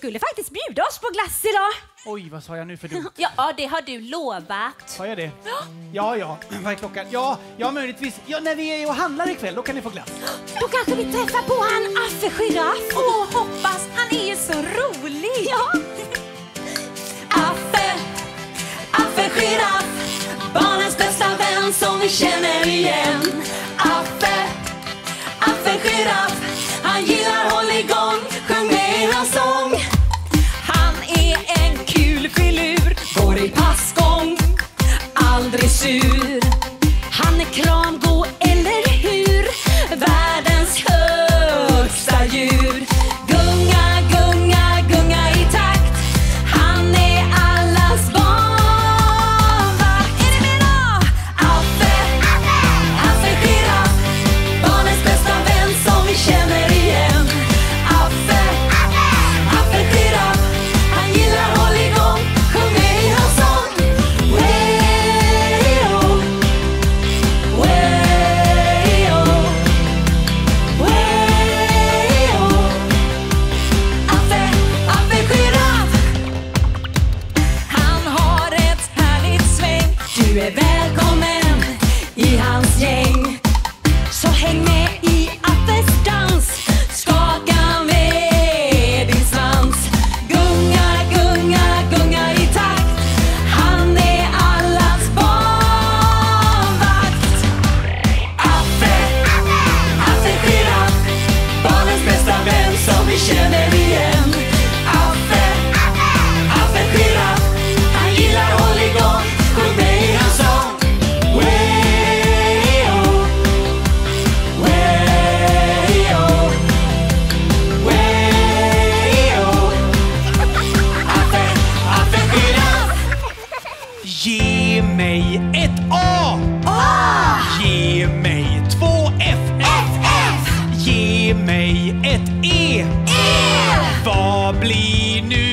skulle faktiskt bjuda oss på glass idag. Oj, vad sa jag nu för dumt? Ja, det har du lovat. Sa jag det? Ja. Vad är klockan? Ja, möjligtvis. Ja, när vi är och handlar ikväll, då kan ni få glass. Då kanske vi träffar på han Affe Giraff. Åh, hoppas. Han är ju så rolig. Ja. Affe Giraff, barnens bästa vän som vi känner igen. Affe Giraff, han gillar håll igång, sjung med i hans sång. Han är en kul filur, går i passgång, aldrig sur. Han är kramgod, eller hur? Världens högsta djur. Gunga, gunga, gunga i takt. Han är allas barnvakt. Är ni med då? Affe Giraff, barnens bästa vän som vi känner igen. Affe Giraff, han gillar håll igång, sjung med i hans sång. Way-o, way-o, way-o. Affe Giraff, han har ett härligt sväng. Du är välkommen i hans gäng. Så häng med i Affes dans, skaka med din svans. Gunga, gunga, gunga i takt. Han är allas barnvakt. Affe Giraff, barnens bästa vän som vi känner igen. Affe Giraff, han gillar håll igång, sjung med i hans sång. Way-o, way-o, way-o. Affe Giraff. Ge mig ett A. Ge mig 2 F. Ge mig ett E. Vad blir nu